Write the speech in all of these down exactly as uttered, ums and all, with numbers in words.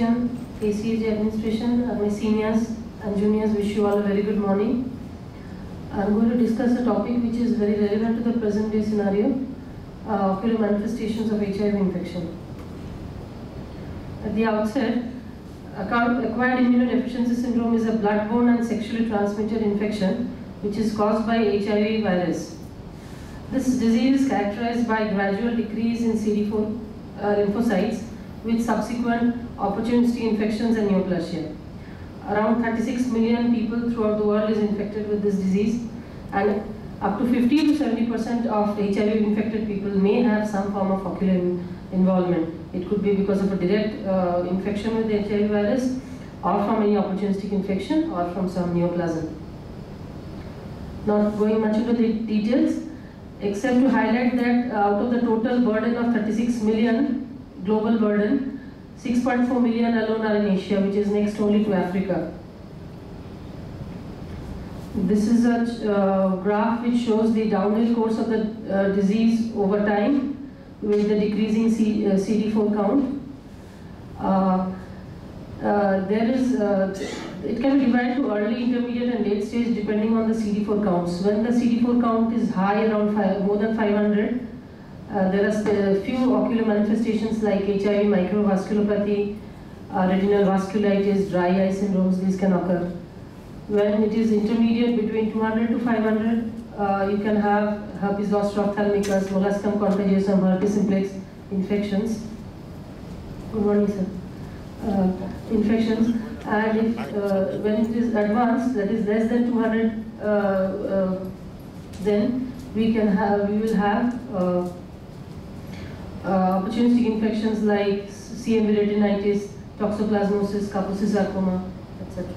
Christian, A C A J administration, my seniors and juniors, wish you all a very good morning. I'm going to discuss a topic which is very relevant to the present day scenario, uh, ocular manifestations of H I V infection. At the outset, acquired immunodeficiency syndrome is a blood-borne and sexually transmitted infection which is caused by H I V virus. This disease is characterized by gradual decrease in C D four uh, lymphocytes with subsequent opportunistic infections and neoplasia. Around thirty-six million people throughout the world is infected with this disease, and up to fifty to seventy percent of H I V infected people may have some form of ocular involvement. It could be because of a direct uh, infection with the H I V virus, or from any opportunistic infection, or from some neoplasm. Not going much into the details, except to highlight that uh, out of the total burden of thirty-six million global burden, six point four million alone are in Asia, which is next only to Africa. This is a uh, graph which shows the downhill course of the uh, disease over time with the decreasing C, uh, C D four count. Uh, uh, there is, uh, it can be divided to early, intermediate and late stage depending on the C D four counts. When the C D four count is high, around five, more than five hundred, uh, there are a few ocular manifestations like H I V, microvasculopathy, uh, retinal vasculitis, dry eye syndromes, these can occur. When it is intermediate between two hundred to five hundred, uh, you can have herpes zoster ophthalmicus, molluscum contagiosum, herpes simplex infections. Good morning, sir. Uh, infections, and if uh, when it is advanced, that is less than two hundred, uh, uh, then we can have we will have uh, uh, opportunistic infections like C M V retinitis, toxoplasmosis, Kaposi sarcoma, et cetera.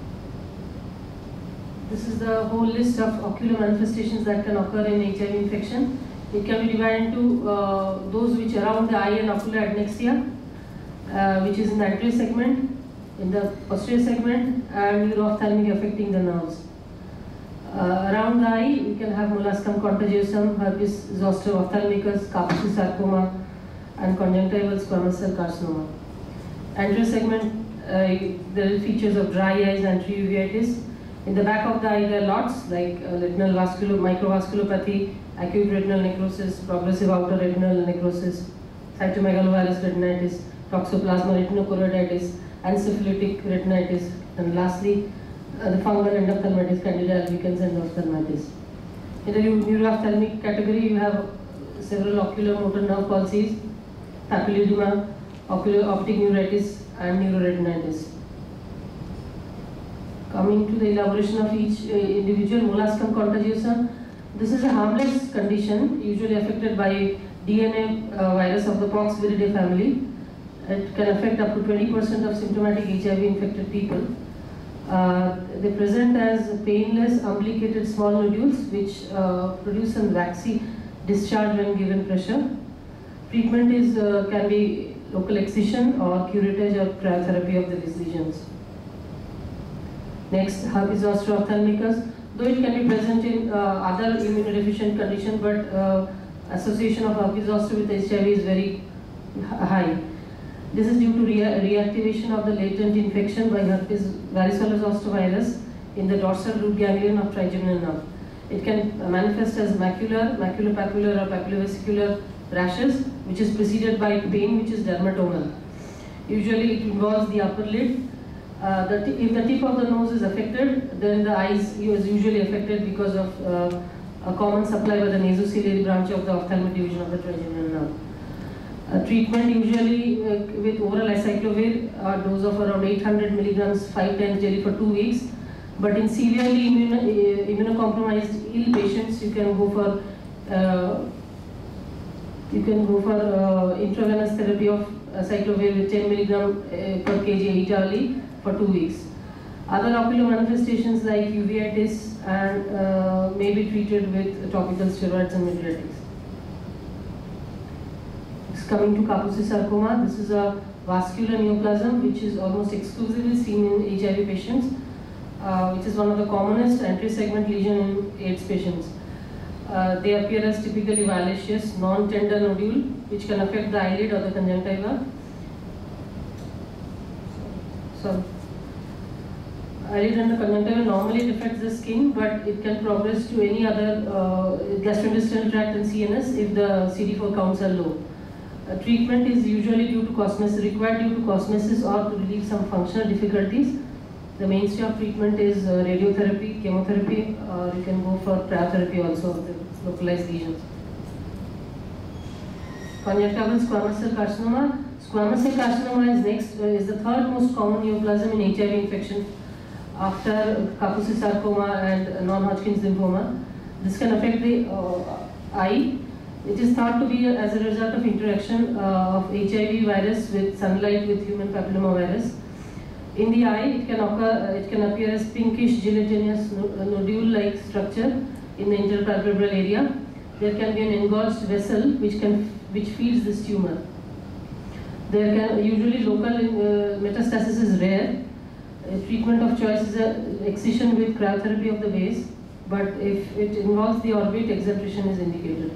This is the whole list of ocular manifestations that can occur in H I V infection. It can be divided into uh, those which are around the eye and ocular adnexia, uh, which is in the anterior segment, in the posterior segment, and neuroophthalmic affecting the nerves. Uh, around the eye, we can have molluscum contagiosum, herpes zoster ophthalmicus, Kaposi sarcoma, and conjunctival squamous cell carcinoma. Anterior segment, uh, there are features of dry eyes and uveitis. In the back of the eye, there are lots like uh, retinal vascular, microvasculopathy, acute retinal necrosis, progressive outer retinal necrosis, cytomegalovirus retinitis, toxoplasma retinochoroiditis, and syphilitic retinitis, and lastly, uh, the fungal endophthalmitis, Candida albicans endophthalmitis. In the neuroophthalmic category, you have several ocular motor nerve palsies, papilledema, ocular optic neuritis, and neuroretinitis. Coming to the elaboration of each uh, individual, molluscum contagiosum. This is a harmless condition, usually affected by D N A uh, virus of the pox viridae family. It can affect up to twenty percent of symptomatic H I V infected people. Uh, they present as painless, umbilicated small nodules which uh, produce a waxy discharge when given pressure. Treatment is uh, can be local excision or curettage or cryotherapy of these lesions. Next, herpes zoster ophthalmicus. Though it can be present in uh, other immunodeficient conditions, but uh, association of herpes zoster with H I V is very high. This is due to rea reactivation of the latent infection by herpes varicella zoster virus in the dorsal root ganglion of trigeminal nerve. It can manifest as macular, maculopapular or papillovesicular rashes, which is preceded by pain, which is dermatomal. Usually it involves the upper lid. Uh, the if the tip of the nose is affected, then the eyes is usually affected because of uh, a common supply by the nasociliary branch of the ophthalmic division of the trigeminal nerve. Uh, treatment usually uh, with oral acyclovir, a dose of around eight hundred milligrams five times daily for two weeks. But in severely immuno, uh, immunocompromised ill patients, you can go for uh, you can go for uh, intravenous therapy of acyclovir with ten milligrams uh, per kg eight hourly for two weeks. Other ocular manifestations like uveitis and uh, may be treated with topical steroids and mydriatics. Coming to Kaposi sarcoma, this is a vascular neoplasm which is almost exclusively seen in H I V patients, uh, which is one of the commonest anterior segment lesion in AIDS patients. Uh, they appear as typically violaceous, non-tender nodule which can affect the eyelid or the conjunctiva. sorry. Eyelid under conjunctiva normally it affects the skin, but it can progress to any other uh, gastrointestinal tract and C N S if the C D four counts are low. Uh, treatment is usually due to cosmesis, required due to cosmesis or to relieve some functional difficulties. The mainstay of treatment is uh, radiotherapy, chemotherapy, or you can go for cryotherapy also of the localized lesions. Conjunctival squamous cell carcinoma. Squamous cell carcinoma is next, uh, is the third most common neoplasm in H I V infection after Kaposi sarcoma and non-Hodgkin's lymphoma. This can affect the uh, eye. It is thought to be as a result of interaction uh, of H I V virus with sunlight with human papillomavirus. In the eye, it can occur. Uh, it can appear as pinkish gelatinous nodule-like structure in the interpalpebral area. There can be an engorged vessel which can which feeds this tumor. There can usually local uh, metastasis is rare. Uh, treatment of choice is a excision with cryotherapy of the base, but if it involves the orbit, excision is indicated.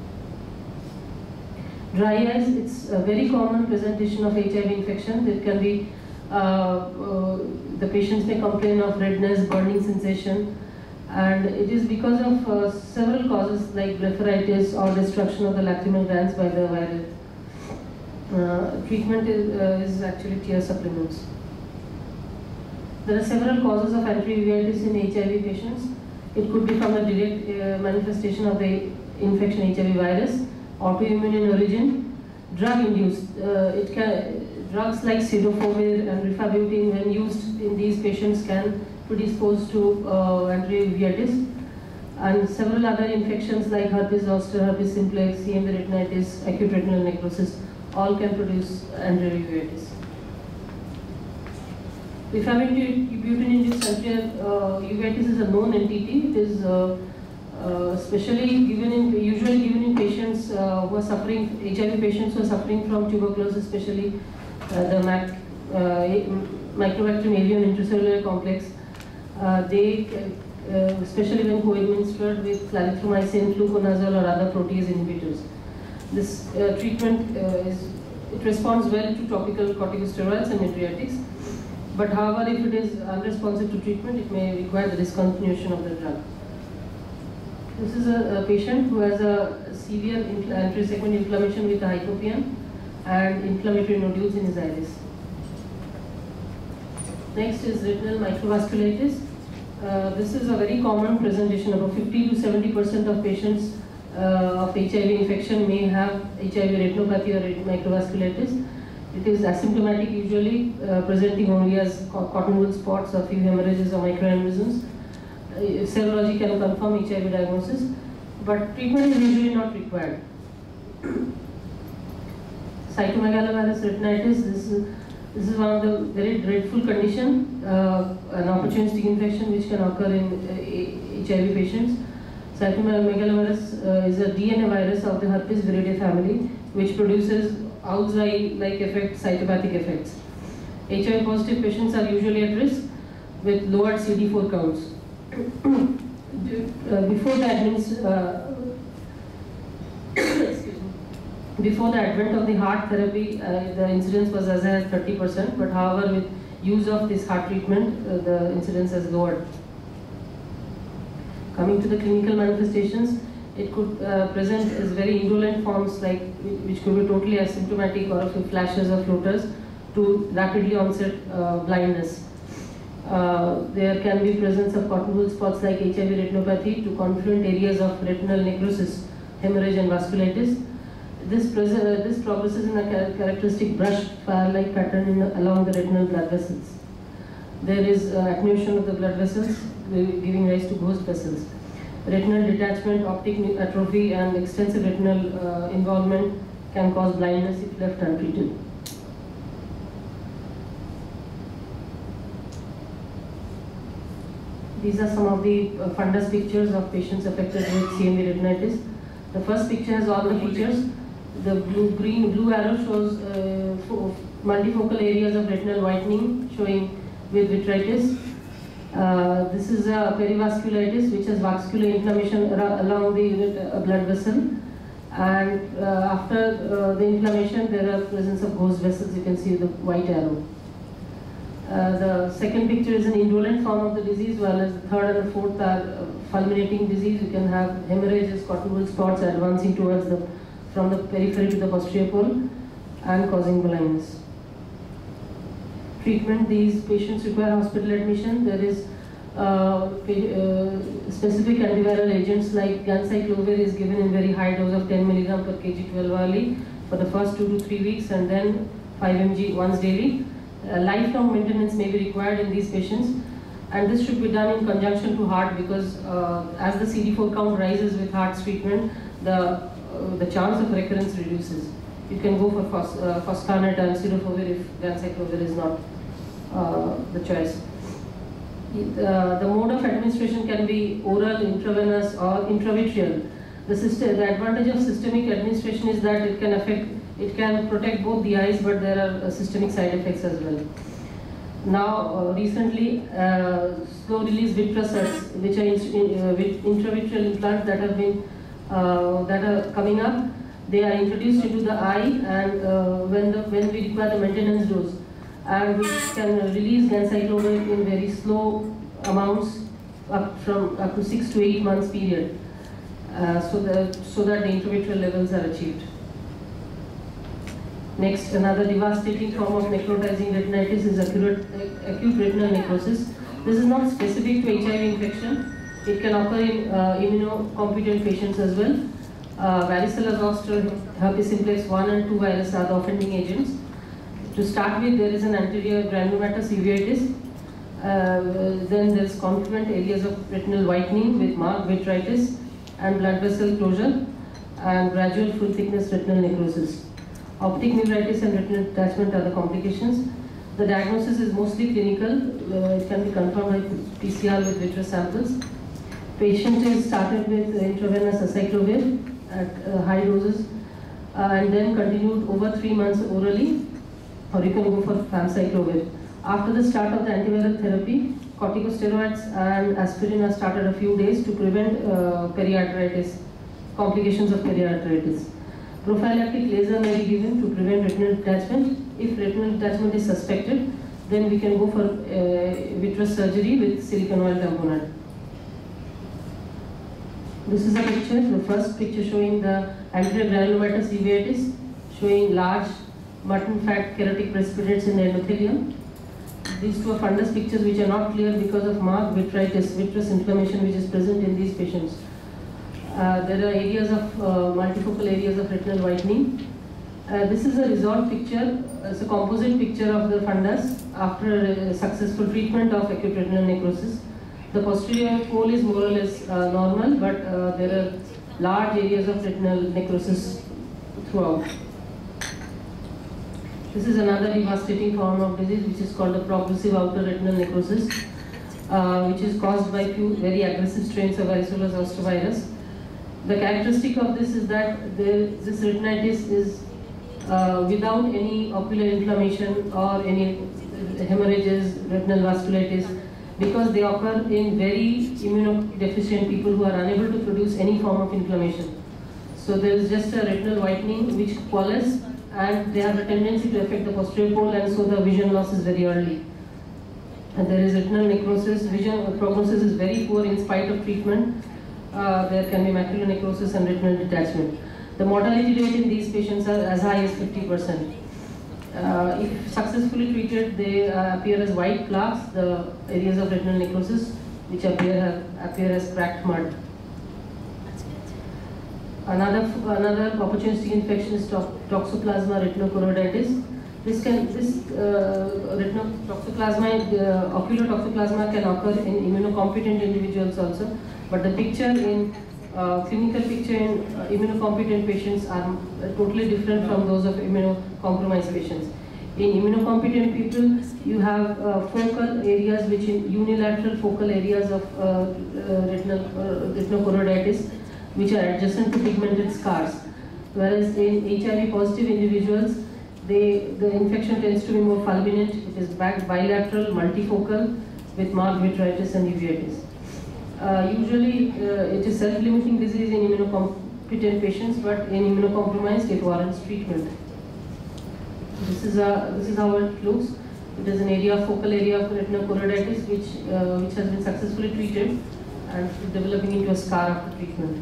Dry eyes, it's a very common presentation of H I V infection. It can be, uh, uh, the patients may complain of redness, burning sensation, and it is because of uh, several causes like blepharitis or destruction of the lacrimal glands by the virus. Uh, treatment is, uh, is actually tear supplements. There are several causes of anti-uveitis in H I V patients. It could be from a direct uh, manifestation of the infection H I V virus, autoimmune in origin, drug-induced. Uh, it can drugs like cidofovir and rifabutin, when used in these patients, can predispose to uh, anti-uveitis, and several other infections like herpes zoster, herpes simplex, C M V retinitis, acute retinal necrosis, all can produce anti-uveitis. Rifabutin-induced anti-uveitis is a known entity. It is uh, uh, especially given in, usually given in patients uh, who are suffering, H I V patients who are suffering from tuberculosis, especially uh, the mac, uh, Mycobacterium avium intracellular complex. Uh, they, uh, especially when co-administered with clarithromycin, fluconazole, or other protease inhibitors. This uh, treatment uh, is, it responds well to topical corticosteroids and mydriatics. But however, if it is unresponsive to treatment, it may require the discontinuation of the drug. This is a, a patient who has a severe anterior segment inflammation with a hypopion and inflammatory nodules in his iris. Next is retinal microvasculitis. Uh, this is a very common presentation. About fifty to seventy percent of patients uh, of H I V infection may have H I V retinopathy or microvasculitis. It is asymptomatic, usually uh, presenting only as cotton wool spots or few hemorrhages or microaneurysms. Uh, serology can confirm H I V diagnosis, but treatment is usually not required. Cytomegalovirus retinitis, this is, this is one of the very dreadful condition, uh, an opportunistic infection which can occur in uh, H I V patients. Cytomegalovirus uh, is a D N A virus of the herpes viridae family, which produces owl's eye-like effect, cytopathic effects. H I V positive patients are usually at risk with lowered C D four counts. uh, before the administ uh, before the advent of the heart therapy, uh, the incidence was as high as thirty percent, but however, with use of this heart treatment, uh, the incidence has lowered. Coming to the clinical manifestations, it could uh, present as very indolent forms, like which could be totally asymptomatic or a few flashes or floaters, to rapidly onset uh, blindness. Uh, there can be presence of cotton wool spots like H I V retinopathy to confluent areas of retinal necrosis, hemorrhage and vasculitis. This, uh, this progresses in a char characteristic brushed fire-like pattern in, along the retinal blood vessels. There is uh, attenuation of the blood vessels, giving rise to ghost vessels. Retinal detachment, optic atrophy, and extensive retinal uh, involvement can cause blindness if left untreated. These are some of the uh, fundus pictures of patients affected with C M V retinitis. The first picture has all the features. The blue, green, blue arrow shows uh, multifocal areas of retinal whitening showing with vitritis. Uh, this is a perivasculitis which has vascular inflammation along the uh, blood vessel, and uh, after uh, the inflammation there are presence of ghost vessels. You can see the white arrow. Uh, the second picture is an indolent form of the disease, while as the third and the fourth are uh, fulminating disease. You can have hemorrhages, cotton wool spots advancing towards the, from the periphery to the posterior pole and causing blindness. Treatment: these patients require hospital admission. There is uh, uh, specific antiviral agents like ganciclovir is given in very high dose of ten milligram per kg twelve hourly for the first two to three weeks, and then five milligrams once daily. Uh, lifelong maintenance may be required in these patients, and this should be done in conjunction to heart, because uh, as the C D four count rises with heart's treatment, the uh, the chance of recurrence reduces. You can go for fos uh, foscarnet and cidofovir if ganciclovir is not uh, the choice. Uh, the mode of administration can be oral, intravenous, or intravitreal. The, system, the advantage of systemic administration is that it can affect, it can protect both the eyes, but there are uh, systemic side effects as well. Now, uh, recently, uh, slow-release Vitrasets, which are in, uh, intravitreal implants that have been uh, that are coming up, they are introduced into the eye, and uh, when the when we require the maintenance dose, and we can release ganciclovir in very slow amounts, up from up to six to eight months period, uh, so that so that the intravitreal levels are achieved. Next, another devastating form of necrotizing retinitis is acute, acute retinal necrosis. This is not specific to H I V infection. It can occur in uh, immunocompetent patients as well. Uh, varicella zoster, herpes simplex one and two virus are the offending agents. To start with, there is an anterior granulomatous uveitis. Uh, then there is confluent areas of retinal whitening with marked vitritis and blood vessel closure, and gradual full thickness retinal necrosis. Optic neuritis and retinal detachment are the complications. The diagnosis is mostly clinical. Uh, it can be confirmed by P C R with vitreous samples. Patient is started with intravenous acyclovir at uh, high doses, uh, and then continued over three months orally, or you can go for famciclovir. After the start of the antiviral therapy, corticosteroids and aspirin are started a few days to prevent uh, periarteritis, complications of periarteritis. Prophylactic laser may be given to prevent retinal detachment. If retinal detachment is suspected, then we can go for uh, vitreous surgery with silicone oil tamponade. This is a picture, the first picture showing the anterior granulomatous uveitis, showing large mutton fat keratic precipitates in the endothelium. These two are fundus pictures which are not clear because of marked vitritis, vitreous inflammation which is present in these patients. Uh, there are areas of uh, multifocal areas of retinal whitening. Uh, this is a resolved picture. It's a composite picture of the fundus after a successful treatment of acute retinal necrosis. The posterior pole is more or less uh, normal, but uh, there are large areas of retinal necrosis throughout. This is another devastating form of disease which is called the progressive outer retinal necrosis, uh, which is caused by few very aggressive strains of varicella zoster virus. The characteristic of this is that there, this retinitis is uh, without any ocular inflammation or any hemorrhages, retinal vasculitis, because they occur in very immunodeficient people who are unable to produce any form of inflammation. So there is just a retinal whitening which coalesce, and they have a tendency to affect the posterior pole, and so the vision loss is very early. And there is retinal necrosis. Vision prognosis is very poor in spite of treatment. Uh, there can be macular necrosis and retinal detachment. The mortality rate in these patients are as high as fifty percent. Uh, if successfully treated, they uh, appear as white plaques, the areas of retinal necrosis, which appear, appear as cracked mud. Another, another opportunistic infection is toxoplasma retinochoroiditis. This can, this uh, retinotoxoplasma, uh, ocular toxoplasma can occur in immunocompetent individuals also, but the picture in uh, clinical picture in uh, immunocompetent patients are uh, totally different from those of immunocompromised patients. In immunocompetent people, you have uh, focal areas, which in unilateral focal areas of uh, uh, retinal uh, retinochoroiditis, which are adjacent to pigmented scars. Whereas in H I V positive individuals, they, the infection tends to be more fulminant. It is bilateral, multifocal, with marked vitritis and uveitis. Uh, usually, uh, it is self-limiting disease in immunocompetent patients, but in immunocompromised, it warrants treatment. This is, a, this is how it looks. It is an area, focal area of retinochoroiditis, which uh, which has been successfully treated and developing into a scar after treatment.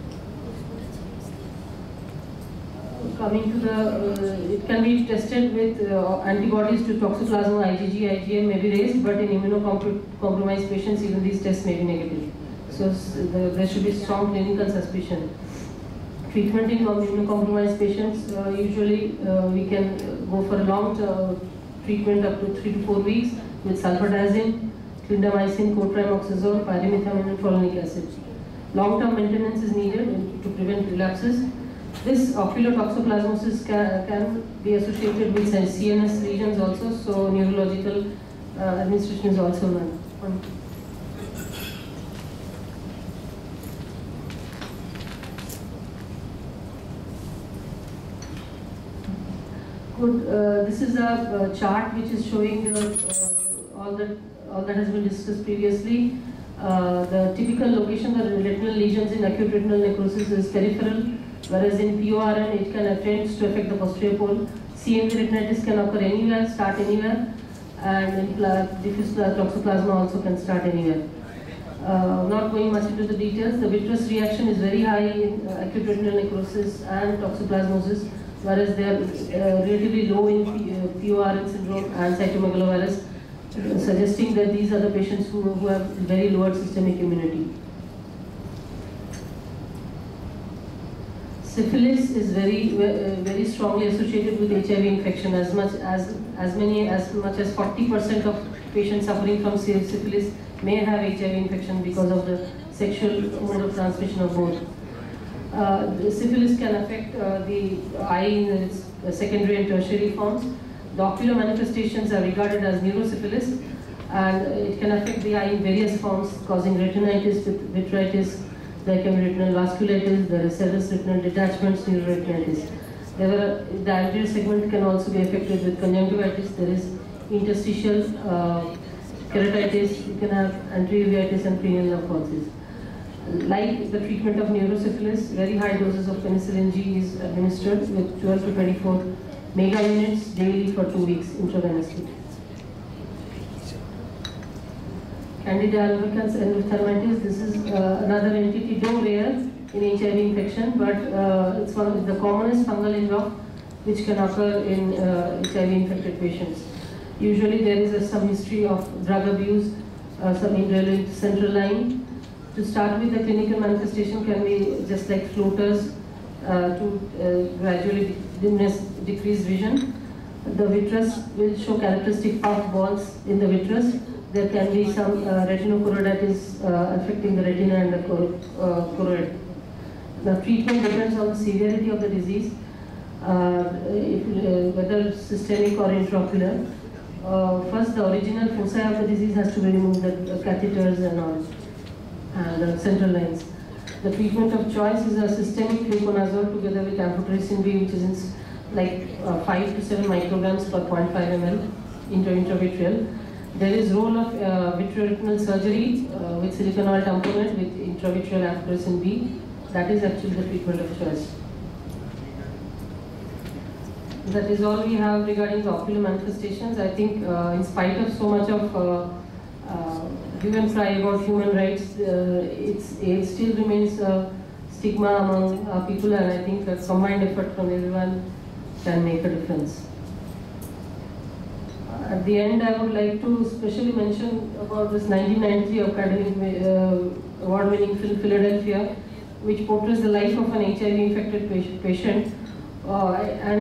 Coming to the, uh, it can be tested with uh, antibodies to Toxoplasma, IgG, IgM may be raised, but in immunocompromised patients, even these tests may be negative. So the, there should be strong clinical suspicion. Treatment in immunocompromised patients, uh, usually uh, we can go for a long uh, treatment up to three to four weeks with sulfadoxine, clindamycin, cotrimoxazole, pyrimethamine, and folinic acid. Long-term maintenance is needed to prevent relapses. This ocular toxoplasmosis can, can be associated with C N S lesions also, so neurological uh, administration is also known. Good. Uh, this is a, a chart which is showing the, uh, all that all that has been discussed previously. Uh, the typical location of retinal lesions in acute retinal necrosis is peripheral, whereas in P O R N it can attend to affect the posterior pole. C M V retinitis can occur anywhere, start anywhere, and in diffuse toxoplasma also can start anywhere. Uh, not going much into the details, the vitreous reaction is very high in uh, acute retinal necrosis and toxoplasmosis, whereas they are uh, relatively low in P, uh, P O R N syndrome and cytomegalovirus, uh, suggesting that these are the patients who, who have very lowered systemic immunity. Syphilis is very, uh, very strongly associated with H I V infection. As much as as many as much as forty percent of patients suffering from syphilis may have H I V infection because of the sexual mode of transmission of both. Uh, the syphilis can affect uh, the eye in its uh, secondary and tertiary forms. The ocular manifestations are regarded as neurosyphilis, and it can affect the eye in various forms, causing retinitis, vitritis. There can be retinal vasculitis, there is serous retinal detachments, neuroretinitis. There are, the anterior segment can also be affected with conjunctivitis. There is interstitial uh, keratitis, you can have anterior uveitis and cranial nerve palsies. Like the treatment of neurosyphilis, very high doses of penicillin G is administered with twelve to twenty-four mega units daily for two weeks intravenously. Candida albicans endophthalmitis, this is uh, another entity, though rare in H I V infection, but uh, it's one of the commonest fungal inlock which can occur in uh, H I V infected patients. Usually there is a, some history of drug abuse, uh, some indwelling central line. To start with, the clinical manifestation can be just like floaters uh, to uh, gradually dimness, decrease vision. The vitreous will show characteristic puff balls in the vitreous. There can be some uh, retinochoroiditis uh, affecting the retina and the chor uh, choroid. The treatment depends on the severity of the disease, uh, if, uh, whether systemic or intraocular. Uh, first, the original foci of the disease has to be removed, the, the catheters and all, and the central lines. The treatment of choice is a systemic fluconazole together with amphotericin B, which is in like uh, five to seven micrograms per zero point five milliliters intra intravitreal. There is role of uh, vitreoretinal surgery uh, with silicone oil tamponade with intravitreal amphotericin B. That is actually the treatment of choice. That is all we have regarding the ocular manifestations. I think uh, in spite of so much of uh, uh, hue and cry about human rights, uh, it's, it still remains a stigma among uh, people, and I think a combined effort from everyone can make a difference. At the end, I would like to specially mention about this nineteen ninety-three Academy uh, Award-winning film Philadelphia, which portrays the life of an H I V infected patient. Uh, and